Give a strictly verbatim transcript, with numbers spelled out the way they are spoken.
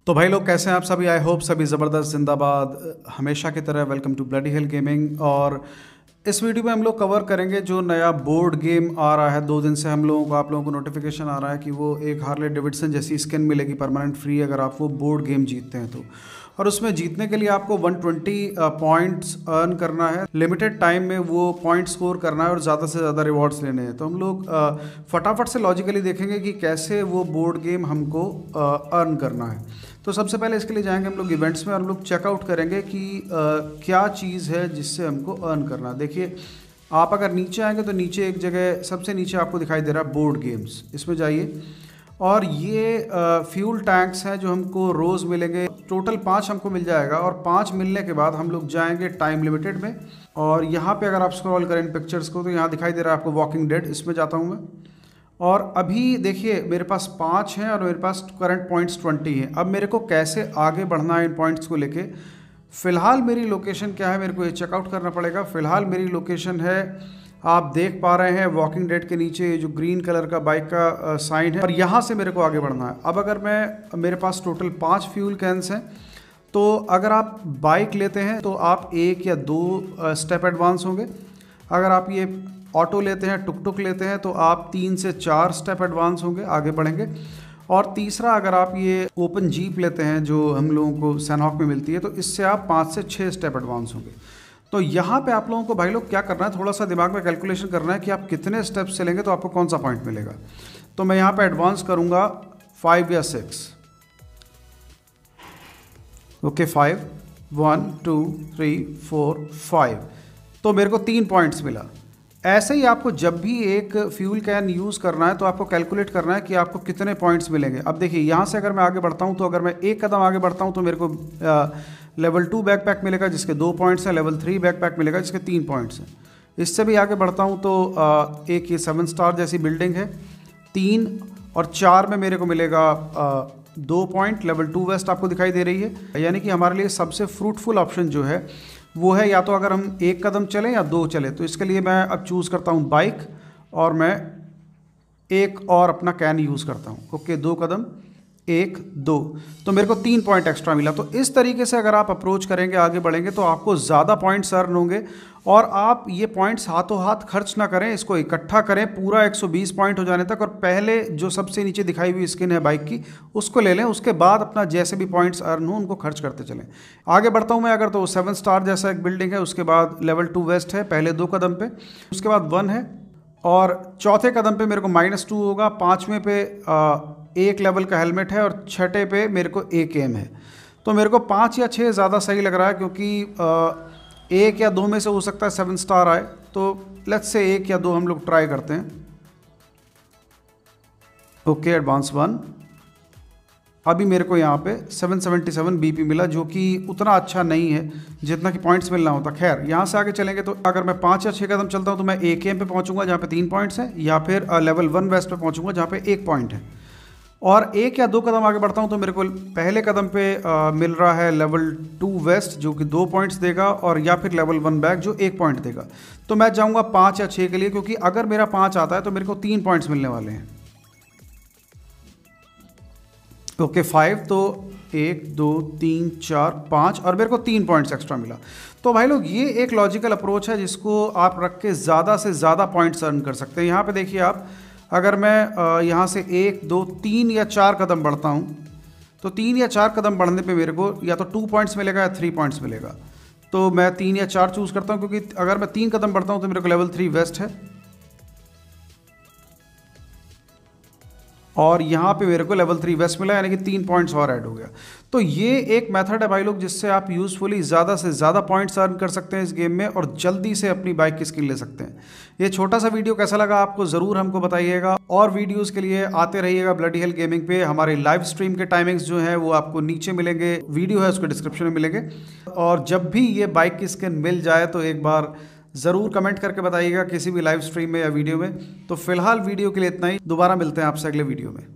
तो भाई लोग कैसे हैं आप सभी। आई होप सभी ज़बरदस्त जिंदाबाद। हमेशा की तरह welcome to bloody hell gaming. और इस वीडियो में हम लोग कवर करेंगे जो नया बोर्ड गेम आ रहा है। दो दिन से हम लोगों को आप लोगों को नोटिफिकेशन आ रहा है कि वो एक हार्ले डेविडसन जैसी स्किन मिलेगी परमानेंट फ्री अगर आप वो बोर्ड गेम जीतते हैं तो। और उसमें जीतने के लिए आपको एक सौ बीस पॉइंट्स अर्न करना है, लिमिटेड टाइम में वो पॉइंट स्कोर करना है और ज़्यादा से ज़्यादा रिवॉर्ड्स लेने हैं। तो हम लोग फटाफट से लॉजिकली देखेंगे कि कैसे वो बोर्ड गेम हमको अर्न करना है। तो सबसे पहले इसके लिए जाएंगे हम लोग इवेंट्स में और हम लोग चेकआउट करेंगे कि आ, क्या चीज़ है जिससे हमको अर्न करना है। देखिए आप अगर नीचे आएंगे तो नीचे एक जगह सबसे नीचे आपको दिखाई दे रहा है बोर्ड गेम्स, इसमें जाइए और ये फ्यूल टैंक्स हैं जो हमको रोज़ मिलेंगे। टोटल पाँच हमको मिल जाएगा और पाँच मिलने के बाद हम लोग जाएंगे टाइम लिमिटेड में। और यहाँ पे अगर आप स्क्रॉल करें पिक्चर्स को तो यहाँ दिखाई दे रहा है आपको वॉकिंग डेड, इसमें जाता हूँ मैं। और अभी देखिए मेरे पास पाँच हैं और मेरे पास करंट पॉइंट्स ट्वेंटी हैं। अब मेरे को कैसे आगे बढ़ना है इन पॉइंट्स को लेके। फ़िलहाल मेरी लोकेशन क्या है, मेरे को ये चेकआउट करना पड़ेगा। फ़िलहाल मेरी लोकेशन है, आप देख पा रहे हैं वॉकिंग डेड के नीचे जो ग्रीन कलर का बाइक का साइन है और यहाँ से मेरे को आगे बढ़ना है। अब अगर मैं मेरे पास टोटल पाँच फ्यूल कैंस हैं तो अगर आप बाइक लेते हैं तो आप एक या दो स्टेप एडवांस होंगे। अगर आप ये ऑटो लेते हैं, टुक टुक लेते हैं तो आप तीन से चार स्टेप एडवांस होंगे, आगे बढ़ेंगे। और तीसरा अगर आप ये ओपन जीप लेते हैं जो हम लोगों को सैनहॉक में मिलती है तो इससे आप पाँच से छः स्टेप एडवांस होंगे। तो यहाँ पे आप लोगों को भाई लोग क्या करना है, थोड़ा सा दिमाग में कैलकुलेशन करना है कि आप कितने स्टेप्स चलेंगे तो आपको कौन सा पॉइंट मिलेगा। तो मैं यहाँ पे एडवांस करूँगा फाइव या six. Okay five, one two three four five, तो मेरे को तीन पॉइंट्स मिला। ऐसे ही आपको जब भी एक फ्यूल कैन यूज़ करना है तो आपको कैलकुलेट करना है कि आपको कितने पॉइंट्स मिलेंगे। अब देखिए यहाँ से अगर मैं आगे बढ़ता हूँ तो अगर मैं एक कदम आगे बढ़ता हूँ तो मेरे को आ, लेवल टू बैकपैक मिलेगा जिसके दो पॉइंट्स हैं, लेवल थ्री बैकपैक मिलेगा जिसके तीन पॉइंट्स हैं। इससे भी आगे बढ़ता हूँ तो आ, एक ये सेवन स्टार जैसी बिल्डिंग है, तीन और चार में मेरे को मिलेगा आ, दो पॉइंट। लेवल टू वेस्ट आपको दिखाई दे रही है, यानी कि हमारे लिए सबसे फ्रूटफुल ऑप्शन जो है वो है या तो अगर हम एक कदम चलें या दो चले। तो इसके लिए मैं अब चूज़ करता हूँ बाइक और मैं एक और अपना कैन यूज़ करता हूँ। ओके, दो कदम, एक दो, तो मेरे को तीन पॉइंट एक्स्ट्रा मिला। तो इस तरीके से अगर आप अप्रोच करेंगे, आगे बढ़ेंगे तो आपको ज़्यादा पॉइंट्स अर्न होंगे। और आप ये पॉइंट्स हाथों हाथ खर्च ना करें, इसको इकट्ठा करें पूरा एक सौ बीस पॉइंट हो जाने तक। और पहले जो सबसे नीचे दिखाई हुई स्किन है बाइक की उसको ले लें, उसके बाद अपना जैसे भी पॉइंट्स अर्न हो उनको खर्च करते चलें। आगे बढ़ता हूँ मैं अगर तो सेवन स्टार जैसा एक बिल्डिंग है, उसके बाद लेवल टू वेस्ट है पहले दो कदम पे, उसके बाद वन है और चौथे कदम पे मेरे को माइनस टू होगा, पाँचवें पे आ, एक लेवल का हेलमेट है और छठे पे मेरे को एक एम है। तो मेरे को पाँच या छः ज़्यादा सही लग रहा है क्योंकि आ, एक या दो में से हो सकता है सेवन स्टार आए। तो लेट्स से एक या दो हम लोग ट्राई करते हैं। Okay, advance one. अभी मेरे को यहाँ पे सेवन सेवेंटी सेवन बीपी मिला जो कि उतना अच्छा नहीं है जितना कि पॉइंट्स मिलना होता। खैर यहाँ से आगे चलेंगे तो अगर मैं पाँच या छः कदम चलता हूँ तो मैं एक एम पे पहुँचूंगा जहाँ पे तीन पॉइंट्स हैं, या फिर लेवल वन वेस्ट पे पहुँचूंगा जहाँ पे एक पॉइंट है। और एक या दो कदम आगे बढ़ता हूँ तो मेरे को पहले कदम पे आ, मिल रहा है लेवल टू वेस्ट जो कि दो पॉइंट्स देगा, और या फिर लेवल वन बैक जो एक पॉइंट देगा। तो मैं जाऊँगा पाँच या छः के लिए, क्योंकि अगर मेरा पाँच आता है तो मेरे को तीन पॉइंट्स मिलने वाले हैं। ओके फाइव, तो एक दो तीन चार पाँच और मेरे को तीन पॉइंट्स एक्स्ट्रा मिला। तो भाई लोग ये एक लॉजिकल अप्रोच है जिसको आप रख के ज़्यादा से ज़्यादा पॉइंट्स अर्न कर सकते हैं। यहाँ पे देखिए आप, अगर मैं यहाँ से एक दो तीन या चार कदम बढ़ता हूँ तो तीन या चार कदम बढ़ने पे मेरे को या तो टू पॉइंट्स मिलेगा या थ्री पॉइंट्स मिलेगा। तो मैं तीन या चार चूज़ करता हूँ क्योंकि अगर मैं तीन कदम बढ़ता हूँ तो मेरे को लेवल थ्री वेस्ट है और यहाँ पे मेरे को लेवल थ्री वेस्ट मिला, यानी कि तीन पॉइंट्स और ऐड हो गया। तो ये एक मेथड है भाई लोग जिससे आप यूज़फुली ज़्यादा से ज़्यादा पॉइंट्स अर्न कर सकते हैं इस गेम में और जल्दी से अपनी बाइक की स्किन ले सकते हैं। ये छोटा सा वीडियो कैसा लगा आपको ज़रूर हमको बताइएगा और वीडियोज़ के लिए आते रहिएगा ब्लडी हेल गेमिंग पे। हमारे लाइव स्ट्रीम के टाइमिंग्स जो हैं वो आपको नीचे मिलेंगे, वीडियो है उसके डिस्क्रिप्शन में मिलेंगे। और जब भी ये बाइक की स्किन मिल जाए तो एक बार ज़रूर कमेंट करके बताइएगा किसी भी लाइव स्ट्रीम में या वीडियो में। तो फिलहाल वीडियो के लिए इतना ही, दोबारा मिलते हैं आपसे अगले वीडियो में।